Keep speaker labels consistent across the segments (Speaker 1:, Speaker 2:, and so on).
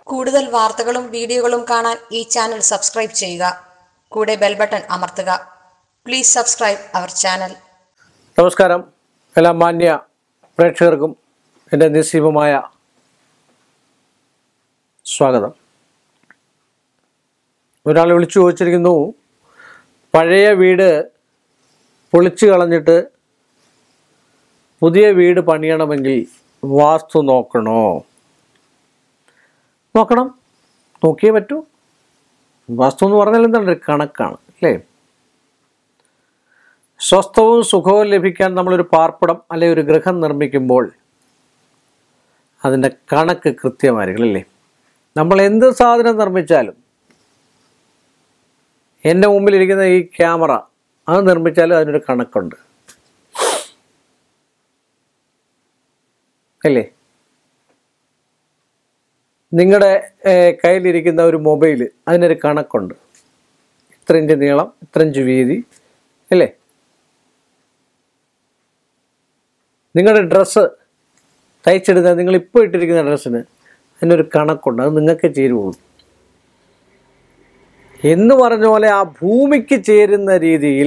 Speaker 1: കൂടുതൽ വാർത്തകളും വീഡിയോകളും കാണാൻ ഈ ചാനൽ സബ്സ്ക്രൈബ് ചെയ്യുക. കൂടെ ബെൽ ബട്ടൺ അമർത്തുക. Please subscribe our channel.
Speaker 2: നമസ്കാരം. എല്ലാ മാന്യ പ്രേക്ഷകർക്കും എൻ്റെ നിസ്സീമമായ സ്വാഗതം. ഒരാൾ വിളിച്ചു ചോദിച്ചിരിക്കുന്നു, പഴയ വീട് പൊളിച്ചു കളഞ്ഞിട്ട് പുതിയ വീട് പണിയണമെങ്കിൽ വാസ്തു നോക്കണോ? നോക്കണം, നോക്കിയേ പറ്റൂ. വാസ്തു എന്ന് പറഞ്ഞാൽ എന്താണ്? ഒരു കണക്കാണ് അല്ലേ? സ്വസ്ഥവും സുഖവും ലഭിക്കാൻ നമ്മളൊരു പാർപ്പിടം അല്ലെങ്കിൽ ഒരു ഗൃഹം നിർമ്മിക്കുമ്പോൾ അതിൻ്റെ കണക്ക് കൃത്യമായിരിക്കും അല്ലേ? നമ്മൾ എന്ത് സാധനം നിർമ്മിച്ചാലും, എൻ്റെ മുമ്പിലിരിക്കുന്ന ഈ ക്യാമറ അത് നിർമ്മിച്ചാലും അതിനൊരു കണക്കുണ്ട് അല്ലേ? നിങ്ങളുടെ കയ്യിലിരിക്കുന്ന ഒരു മൊബൈൽ, അതിനൊരു കണക്കുണ്ട്. ഇത്ര ഇഞ്ച് നീളം, ഇത്ര ഇഞ്ച് വീതി അല്ലേ? നിങ്ങളുടെ ഡ്രസ്സ് തയ്ച്ചെടുത്താൽ നിങ്ങളിപ്പോൾ ഇട്ടിരിക്കുന്ന ഡ്രസ്സിന് അതിനൊരു കണക്കുണ്ട്. അത് നിങ്ങൾക്ക് ചേരുള്ളൂ എന്ന് പറഞ്ഞ പോലെ ആ ഭൂമിക്ക് ചേരുന്ന രീതിയിൽ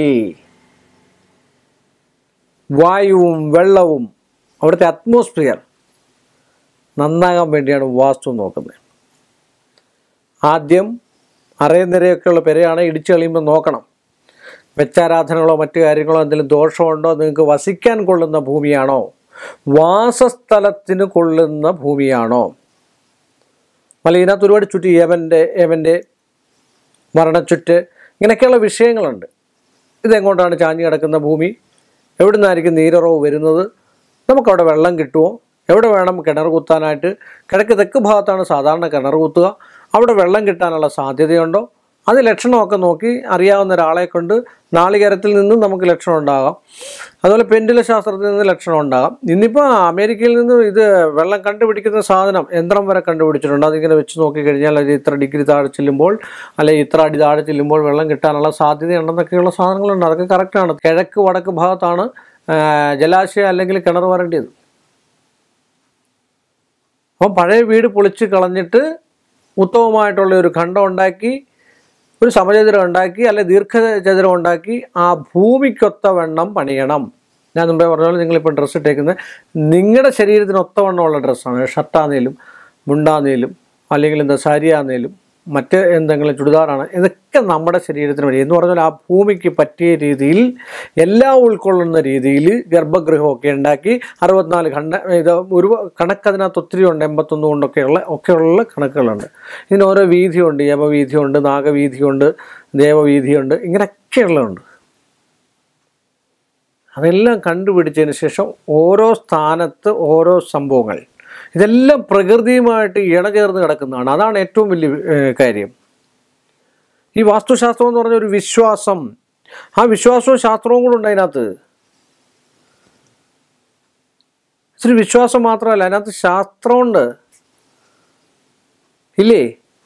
Speaker 2: വായുവും വെള്ളവും അവിടുത്തെ അറ്റ്മോസ്ഫിയർ നന്നാകാൻ വേണ്ടിയാണ് വാസ്തു നോക്കുന്നത്. ആദ്യം അറയുന്നിരയൊക്കെയുള്ള പെരയാണ് ഇടിച്ചു കളിയുമ്പോൾ നോക്കണം. വെച്ചാരാധനകളോ മറ്റു കാര്യങ്ങളോ എന്തെങ്കിലും ദോഷമുണ്ടോ, നിങ്ങൾക്ക് വസിക്കാൻ കൊള്ളുന്ന ഭൂമിയാണോ, വാസസ്ഥലത്തിന് കൊള്ളുന്ന ഭൂമിയാണോ. അല്ല, ഇതിനകത്ത് ഒരുപാട് ചുറ്റി യവൻ്റെ മരണച്ചുറ്റ് ഇങ്ങനെയൊക്കെയുള്ള വിഷയങ്ങളുണ്ട്. ഇതെങ്ങോട്ടാണ് ചാഞ്ഞു കിടക്കുന്ന ഭൂമി, എവിടെ നിന്നായിരിക്കും നീരുറവ് വരുന്നത്, നമുക്കവിടെ വെള്ളം കിട്ടുമോ, എവിടെ വേണം കിണർ കുത്താനായിട്ട്. കിഴക്ക് തെക്ക് ഭാഗത്താണ് സാധാരണ കിണർ കുത്തുക. അവിടെ വെള്ളം കിട്ടാനുള്ള സാധ്യതയുണ്ടോ? അത് ലക്ഷണമൊക്കെ നോക്കി അറിയാവുന്ന ഒരാളെ കൊണ്ട് നാളികേരത്തിൽ നിന്നും നമുക്ക് ലക്ഷണം ഉണ്ടാകാം. അതുപോലെ പെൻഡുല ശാസ്ത്രത്തിൽ നിന്ന് ലക്ഷണം ഉണ്ടാകാം. ഇന്നിപ്പോൾ അമേരിക്കയിൽ നിന്ന് ഇത് വെള്ളം കണ്ടുപിടിക്കുന്ന സാധനം യന്ത്രം വരെ കണ്ടുപിടിച്ചിട്ടുണ്ട്. അതിങ്ങനെ വെച്ച് നോക്കിക്കഴിഞ്ഞാൽ അത് ഇത്ര ഡിഗ്രി താഴെ ചെല്ലുമ്പോൾ അല്ലെങ്കിൽ ഇത്ര അടി താഴെ ചെല്ലുമ്പോൾ വെള്ളം കിട്ടാനുള്ള സാധ്യതയുണ്ടെന്നൊക്കെയുള്ള സാധനങ്ങളുണ്ട്. അതൊക്കെ കറക്റ്റാണ്. കിഴക്ക് വടക്ക് ഭാഗത്താണ് ജലാശയം അല്ലെങ്കിൽ കിണർ വരേണ്ടത്. അപ്പം പഴയ വീട് പൊളിച്ച് കളഞ്ഞിട്ട് ഉത്തമമായിട്ടുള്ള ഒരു ഖണ്ഡം ഉണ്ടാക്കി, ഒരു സമചതുരം ഉണ്ടാക്കി, അല്ലെ ദീർഘചതുരം ഉണ്ടാക്കി ആ ഭൂമിക്കൊത്തവണ്ണം പണിയണം. ഞാൻ മുമ്പേ പറഞ്ഞ പോലെ നിങ്ങളിപ്പോൾ ഡ്രസ്സ് ഇട്ടേക്കുന്നത് നിങ്ങളുടെ ശരീരത്തിന് ഒത്തവണ്ണമുള്ള ഡ്രസ്സാണ്. ഷർട്ടാന്നേലും മുണ്ടാന്നേലും അല്ലെങ്കിൽ എന്താ സാരിയാന്നേലും മറ്റ് എന്തെങ്കിലും ചുടിദാറാണ്, ഇതൊക്കെ നമ്മുടെ ശരീരത്തിന് വേണ്ടി എന്ന് പറഞ്ഞാൽ ആ ഭൂമിക്ക് പറ്റിയ രീതിയിൽ എല്ലാം ഉൾക്കൊള്ളുന്ന രീതിയിൽ ഗർഭഗൃഹമൊക്കെ ഉണ്ടാക്കി 64 ഖണ്ഡ ഇത് ഒരു കണക്കതിനകത്ത് ഒത്തിരി ഉണ്ട്. 81 കൊണ്ടൊക്കെയുള്ള കണക്കുകളുണ്ട്. ഇതിന് ഓരോ വീതിയുണ്ട്. യമവീതിയുണ്ട്, നാഗവീതിയുണ്ട്, ദേവവീതിയുണ്ട്, ഇങ്ങനെയൊക്കെയുള്ളതുണ്ട്. അതെല്ലാം കണ്ടുപിടിച്ചതിന് ശേഷം ഓരോ സ്ഥാനത്ത് ഓരോ സംഭവങ്ങൾ, ഇതെല്ലാം പ്രകൃതിയുമായിട്ട് ഇണചേർന്ന് കിടക്കുന്നതാണ്. അതാണ് ഏറ്റവും വലിയ കാര്യം. ഈ വാസ്തുശാസ്ത്രം എന്ന് പറഞ്ഞ ഒരു വിശ്വാസം, ആ വിശ്വാസവും ശാസ്ത്രവും കൂടെ ഉണ്ട് അതിനകത്ത്. ഇത്തിരി വിശ്വാസം മാത്രമല്ല, അതിനകത്ത് ശാസ്ത്രമുണ്ട് ഇല്ലേ?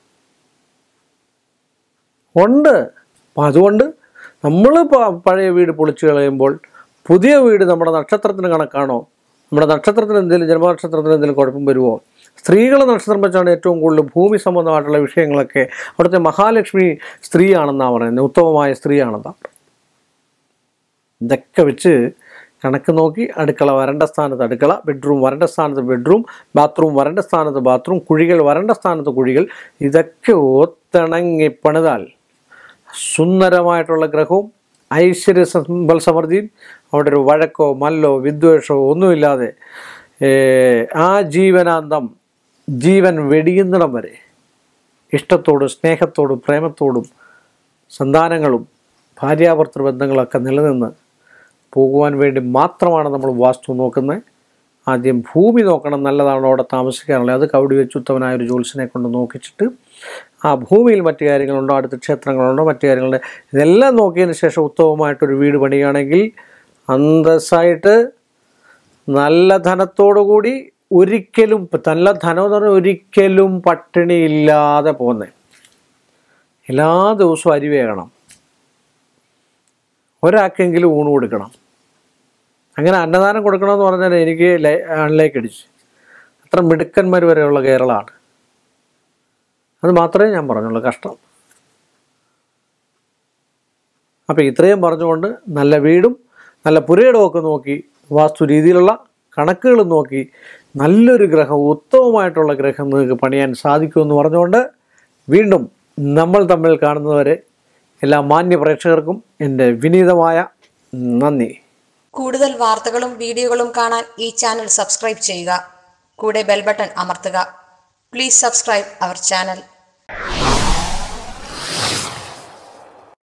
Speaker 2: ഉണ്ട്. അപ്പം അതുകൊണ്ട് നമ്മൾ പഴയ വീട് പൊളിച്ചു കളയുമ്പോൾ പുതിയ വീട് നമ്മുടെ നക്ഷത്രത്തിന് കണക്കാണോ, നമ്മുടെ നക്ഷത്രത്തിന് എന്തെങ്കിലും ജന്മനക്ഷത്രത്തിന് എന്തെങ്കിലും കുഴപ്പം വരുമോ? സ്ത്രീകളെ നക്ഷത്രം വെച്ചാണ് ഏറ്റവും കൂടുതൽ ഭൂമി സംബന്ധമായിട്ടുള്ള വിഷയങ്ങളൊക്കെ. അവിടുത്തെ മഹാലക്ഷ്മി സ്ത്രീയാണെന്നാണ് പറയുന്നത്, ഉത്തമമായ സ്ത്രീയാണെന്നാണ്. ഇതൊക്കെ വെച്ച് കണക്ക് നോക്കി അടുക്കള വരേണ്ട സ്ഥാനത്ത് അടുക്കള, ബെഡ്റൂം വരേണ്ട സ്ഥാനത്ത് ബെഡ്റൂം, ബാത്റൂം വരേണ്ട സ്ഥാനത്ത് ബാത്റൂം, കുഴികൾ വരേണ്ട സ്ഥാനത്ത് കുഴികൾ, ഇതൊക്കെ ഒത്തിണങ്ങി പണിതാൽ സുന്ദരമായിട്ടുള്ള ഗ്രഹവും ഐശ്വര്യ സമ്പൽ സമൃദ്ധിയും, അവിടെ ഒരു വഴക്കോ മല്ലോ വിദ്വേഷമോ ഒന്നുമില്ലാതെ ആ ജീവനാന്തം ജീവൻ വെടിയുന്നിടം വരെ ഇഷ്ടത്തോടും സ്നേഹത്തോടും പ്രേമത്തോടും സന്താനങ്ങളും ഭാര്യാഭർത്തൃ ബന്ധങ്ങളൊക്കെ നിലനിന്ന് പോകുവാൻ വേണ്ടി മാത്രമാണ് നമ്മൾ വാസ്തു നോക്കുന്നത്. ആദ്യം ഭൂമി നോക്കണം, നല്ലതാണോ അവിടെ താമസിക്കാനുള്ളത്. അത് കവടി വെച്ച് ഉത്തമനായ ഒരു ജ്യോത്സ്യനെ കൊണ്ട് നോക്കിച്ചിട്ട് ആ ഭൂമിയിൽ മറ്റു കാര്യങ്ങളുണ്ടോ, അടുത്ത ക്ഷേത്രങ്ങളുണ്ടോ, മറ്റു കാര്യങ്ങളുണ്ട്, ഇതെല്ലാം നോക്കിയതിന് ശേഷം ഉത്തമമായിട്ടൊരു വീട് പണിയുകയാണെങ്കിൽ അന്തസ്സായിട്ട് നല്ല ധനത്തോടു കൂടി, ഒരിക്കലും നല്ല ധനം എന്ന് പറഞ്ഞാൽ ഒരിക്കലും പട്ടിണിയില്ലാതെ പോകുന്നത്. എല്ലാ ദിവസവും അരി വേകണം, ഒരാൾക്കെങ്കിലും ഊണ് കൊടുക്കണം. അങ്ങനെ അന്നദാനം കൊടുക്കണമെന്ന് പറഞ്ഞാൽ എനിക്ക് അൺലേക്ക് അടിച്ച് അത്ര മിടുക്കന്മാർ വരെയുള്ള കേരളമാണ്. അത് മാത്രമേ ഞാൻ പറഞ്ഞുള്ളൂ, കഷ്ടം. അപ്പോൾ ഇത്രയും പറഞ്ഞുകൊണ്ട് നല്ല വീടും നല്ല പുരയിടമൊക്കെ നോക്കി വാസ്തു രീതിയിലുള്ള കണക്കുകൾ നോക്കി നല്ലൊരു ഗ്രഹം, ഉത്തമമായിട്ടുള്ള ഗ്രഹം നിങ്ങൾക്ക് പണിയാൻ സാധിക്കുമെന്ന് പറഞ്ഞുകൊണ്ട് വീണ്ടും നമ്മൾ തമ്മിൽ കാണുന്നവരെ എല്ലാ മാന്യ പ്രേക്ഷകർക്കും എൻ്റെ വിനീതമായ നന്ദി.
Speaker 1: കൂടുതൽ വാർത്തകളും വീഡിയോകളും കാണാൻ ഈ ചാനൽ സബ്സ്ക്രൈബ് ചെയ്യുക. കൂടെ ബെൽ ബട്ടൺ അമർത്തുക. Please subscribe our channel.